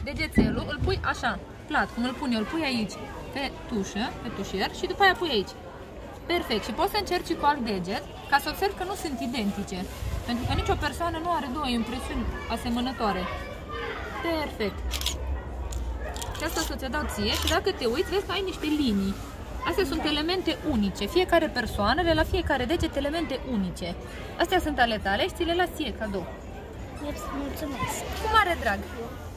degețelul îl pui așa, plat, cum îl pun eu, îl pui aici, pe tușă, pe tușier și după aia pui aici. Perfect. Și poți să încerci cu alt deget ca să observi că nu sunt identice. Pentru că nicio persoană nu are două impresiuni asemănătoare. Perfect. Și asta o să ți-o dau ție și dacă te uiți, vezi că ai niște linii. Astea sunt elemente unice. Fiecare persoană are la fiecare deget elemente unice. Astea sunt ale tale și ți le las ție cadou. Mulțumesc. Cu mare drag.